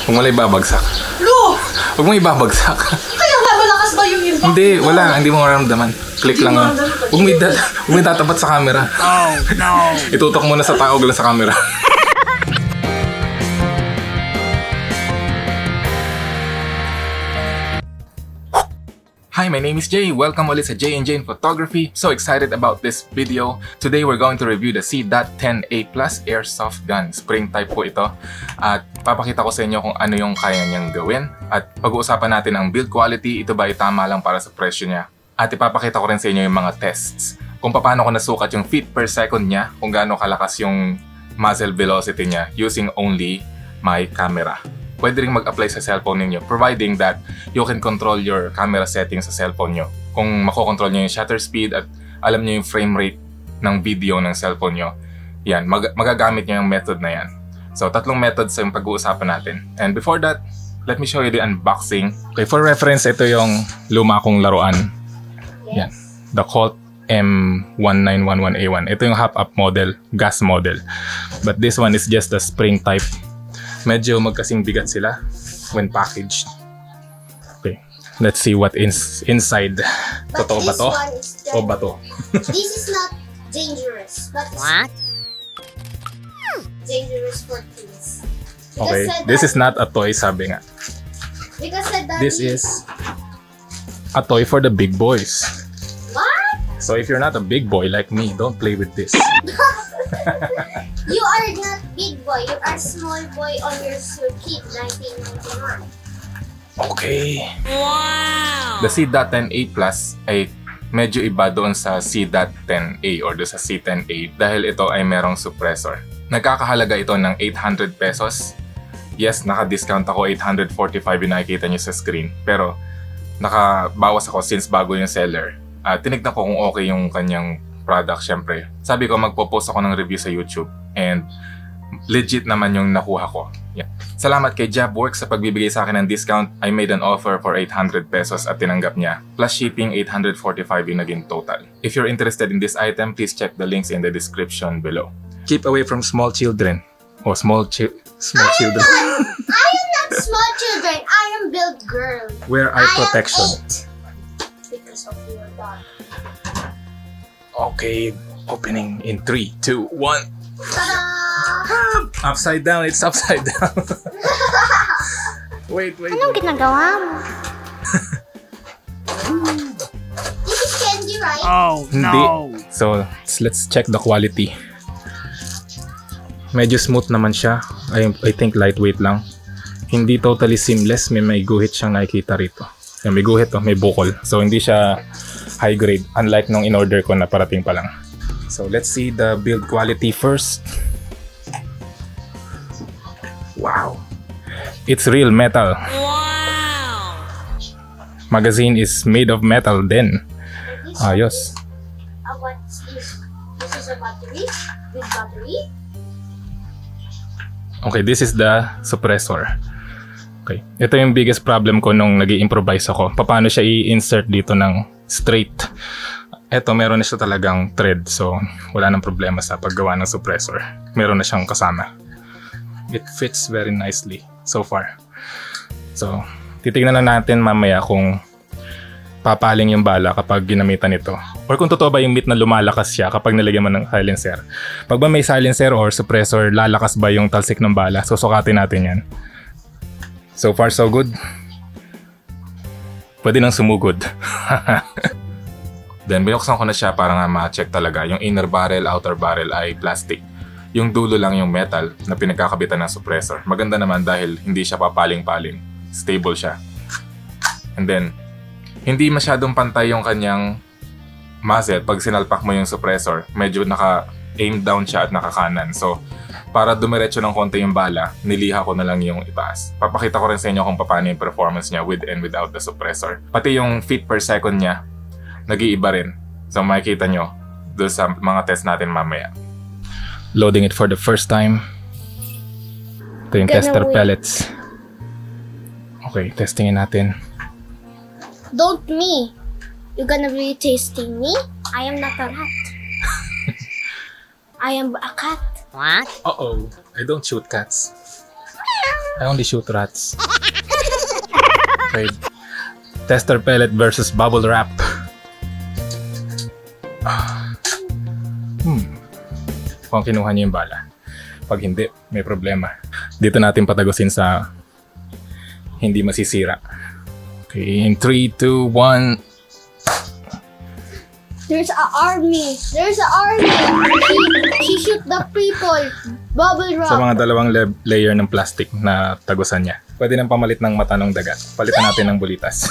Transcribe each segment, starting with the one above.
Huwag mo lang ibabagsak. Lo! Huwag mo ibabagsak. Kaya nga, malakas ba yung impact? Hindi, wala. Hindi mo maramdaman. Click lang. Huwag mo itatapat sa camera. Oh, no. Itutok mo na sa tao, lang sa camera. Hi, my name is Jay. Welcome ulit sa Jay & Jane Photography. So excited about this video. Today, we're going to review the C.10A Plus Airsoft Gun. Spring type po ito. At papakita ko sa inyo kung ano yung kaya niyang gawin. At pag-uusapan natin ang build quality. Ito ba ay tama lang para sa presyo niya? At ipapakita ko rin sa inyo yung mga tests. Kung paano ko nasukat yung feet per second niya. Kung gaano kalakas yung muzzle velocity niya using only my camera. Pwede rin mag-apply sa cellphone ninyo providing that you can control your camera settings sa cellphone nyo. Kung makokontrol nyo yung shutter speed at alam nyo yung frame rate ng video ng cellphone nyo, yan, magagamit nyo yung method na yan. So, 3 methods yung pag-uusapan natin. And before that, let me show you the unboxing. Okay, for reference, ito yung luma kong laruan. Yan, the Colt M1911A1. Ito yung hop-up model, gas model. But this one is just the spring type. Medyo magkasing bigat sila when packaged. Okay, let's see what inside. But Totoo ba to? O ba to? This is not dangerous, but What? dangerous for kids. Okay, this is not a toy, sabi nga. Because This is a toy for the big boys. What? So if you're not a big boy like me, don't play with this. You are not big boy. You are small boy on your kid 1991. Okay. Wow! The C.10A Plus ay medyo iba doon sa C.10A or doon sa C10A dahil ito ay merong suppressor. Nagkakahalaga ito ng 800 pesos. Yes, naka-discount ako, 845 yung nakikita nyo sa screen. Pero nakabawas ako since bago yung seller. Tinignan ko kung okay yung kanyang product, syempre. Sabi ko, magpo-post ako ng review sa YouTube. And legit naman yung nakuha ko. Yeah. Salamat kay Jabworks sa pagbibigay sa akin ng discount. I made an offer for 800 pesos at tinanggap niya. Plus shipping, 845 yung naging total. If you're interested in this item, please check the links in the description below. Keep away from small children. Oh, small children. I am not small children. I am build girl. Wear eye protection. Am 8 because of your daughter. Okay, opening in 3, 2, 1. Ta-da! Upside down, it's upside down. Wait. Anong ginagawa mo? This is candy, right? Oh, Hindi. no. So, let's check the quality. Medyo smooth naman siya. I think lightweight lang. Hindi totally seamless. May guhit siyang nakikita rito. May guhit, may bukol. So, hindi siya high grade. Unlike nung in-order ko na parating pa lang. So, let's see the build quality first. Wow. It's real metal. Wow! Magazine is made of metal din. Ayos. What's this? This is a battery with battery. Okay, this is the suppressor. Okay, ito yung biggest problem ko nung nag-i-improvise ako. Paano siya i-insert dito ng straight. Ito, meron na siya talagang thread. So, wala nang problema sa paggawa ng suppressor. Meron na siyang kasama. It fits very nicely so far. So, titignan na natin mamaya kung papaling yung bala kapag ginamitan ito. Or kung totoo ba yung meat na lumalakas siya kapag nilagyan mo ng silencer. Pag ba may silencer or suppressor, lalakas ba yung talsik ng bala? Susukatin natin yan. So far, so good. Pwede nang sumugod. Then, binuksan ko na siya para nga ma-check talaga. Yung inner barrel, outer barrel ay plastic. Yung dulo lang yung metal na pinagkakabitan ng suppressor. Maganda naman dahil hindi siya papaling-paling. Stable siya. And then, hindi masyadong pantay yung kanyang muzzle. Pag sinalpak mo yung suppressor, medyo naka-aim down siya at nakakanan. So, para dumiretso ng konti yung bala, niliha ko na lang yung itaas. Papakita ko rin sa inyo kung paano yung performance niya with and without the suppressor. Pati yung feet per second niya, nag-iiba rin. So makikita nyo doon sa mga test natin mamaya. Loading it for the first time. Ito yung tester pellets. Okay, testingin natin. Don't me. You're gonna be tasting me? I am not a rat. I am a cat. What? Uh-oh, I don't shoot cats. I only shoot rats. Okay. Tester pellet versus bubble wrap. Kung kinuha niyo yung bala. Pag hindi, may problema. Dito natin patagusin sa hindi masisira. Okay, in 3, 2, 1. There's an army. There's an army. She shoot the people. Bubble wrap. Sa mga dalawang layer ng plastic na tagusan niya. Pwede nang pamalit ng mata ng dagat. Palitan natin ng bulitas.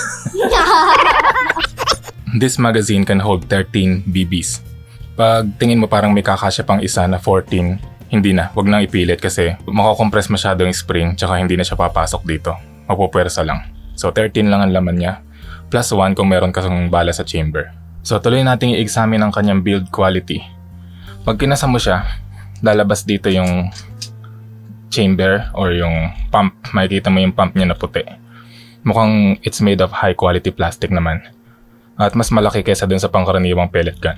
This magazine can hold 13 BBs. Pag tingin mo parang may kakasya pang isa na 14, hindi na. Huwag nang ipilit kasi makakompress masyado yung spring tsaka hindi na siya papasok dito. Mapupwersa lang. So 13 lang ang laman niya. Plus 1 kung meron kasang bala sa chamber. So tuloy natin i-examine ang kanyang build quality. Pag kinasa mo siya, lalabas dito yung chamber or yung pump. Makikita mo yung pump niya na puti. Mukhang it's made of high quality plastic naman. At mas malaki kaysa dun sa pangkaraniwang pellet gun.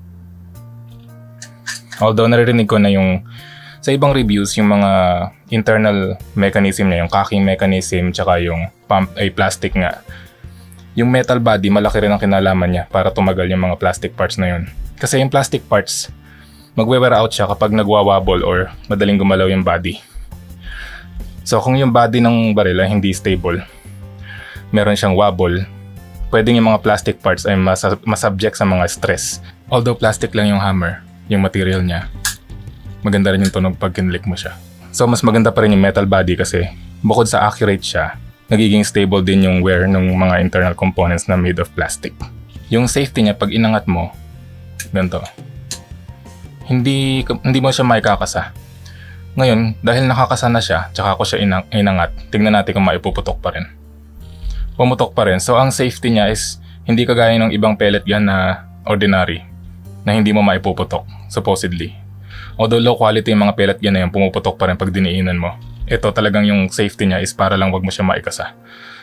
Although naririnig ko na yung sa ibang reviews yung mga internal mechanism niya, yung cocking mechanism tsaka yung pump ay plastic nga. Yung metal body malaki rin ang kinalaman niya para tumagal yung mga plastic parts na yun. Kasi yung plastic parts magwe-wear out siya kapag nagwa-wobble or madaling gumalaw yung body. So kung yung body ng baril ay hindi stable, meron siyang wobble, pwedeng yung mga plastic parts ay masubject sa mga stress. Although plastic lang yung hammer, yung material niya, maganda rin yung tunog pag kinlik mo siya. So mas maganda pa rin yung metal body kasi bukod sa accurate siya, nagiging stable din yung wear ng mga internal components na made of plastic. Yung safety niya pag inangat mo, ganito. Hindi mo siya maikakasa. Ngayon, dahil nakakasa na siya, tsaka ako siya inangat, tingnan natin kung maipuputok pa rin. Pumutok pa rin. So ang safety niya is hindi kagaya ng ibang pellet gun na ordinary na hindi mo maipuputok, supposedly. Although low quality yung mga pellet gun na yun, pumuputok pa rin pag diniinan mo. Ito talagang yung safety niya is para lang wag mo siya maikasa.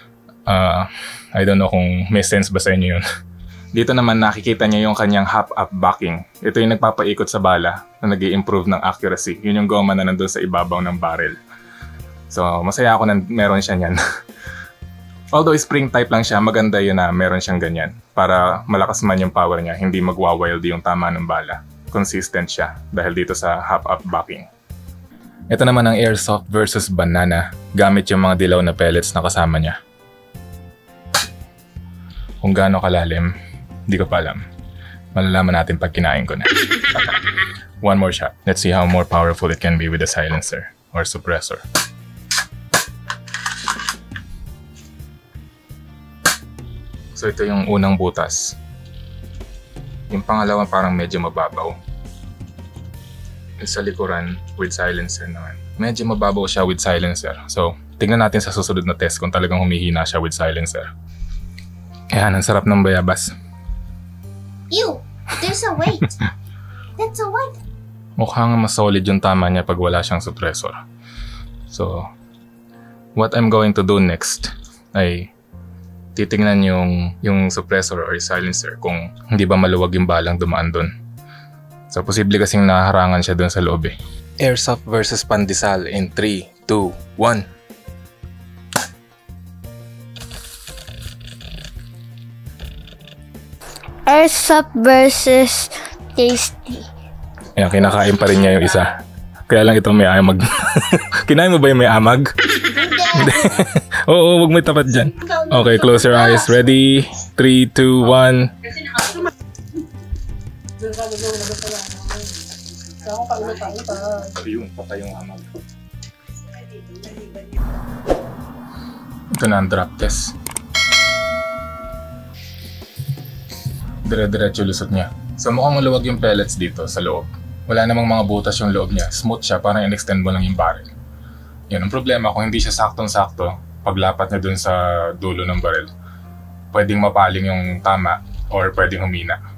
I don't know kung may sense ba sa inyo yun. Dito naman nakikita niyo yung kanyang hop-up backing. Ito yung nagpapaikot sa bala na nag-i-improve ng accuracy. Yun yung goma na nandun sa ibabaw ng barrel. So masaya ako na meron siya niyan. Although spring type lang siya, maganda yun na meron siyang ganyan. Para malakas man yung power niya, hindi magwa-wild yung tama ng bala. Consistent siya dahil dito sa hop-up backing. Ito naman ang airsoft versus banana gamit yung mga dilaw na pellets na kasama niya. Kung gaano kalalim, hindi ko pa alam. Malalaman natin pag kinain ko na. One more shot. Let's see how more powerful it can be with a silencer or suppressor. So ito yung unang butas. Yung pangalawa parang medyo mababaw. Yung sa likuran with silencer naman. Medyo mababaw siya with silencer. So tingnan natin sa susunod na test kung talagang humihina siya with silencer. Ayan, ang sarap ng bayabas. Ew! There's a weight. That's a weight. Mukhang mas solid yung tama niya pag wala siyang suppressor. So, what I'm going to do next ay titingnan yung suppressor or silencer kung hindi ba maluwag yung balang dumaan dun. So, posible kasing naharangan siya dun sa loob eh. Airsoft versus pandesal in 3, 2, 1. Airsoft versus tasty. Ayan, kinakain pa rin niya yung isa. Kaya lang ito may amag. Kinain mo ba yung may amag? Hindi. Oo, wag mo tapat dyan. Okay, close your eyes. Ready? 3, 2, 1. Ayun, patay yung amag. Ito na ang drop test. Dire-diretso lusot niya. So mukhang maluwag yung pellets dito sa loob. Wala namang mga butas yung loob niya. Smooth siya, parang in-extend mo lang yung barrel. Yan ang problema, kung hindi siya saktong-sakto, paglapat niya dun sa dulo ng barrel, pwedeng mapaling yung tama or pwedeng humina.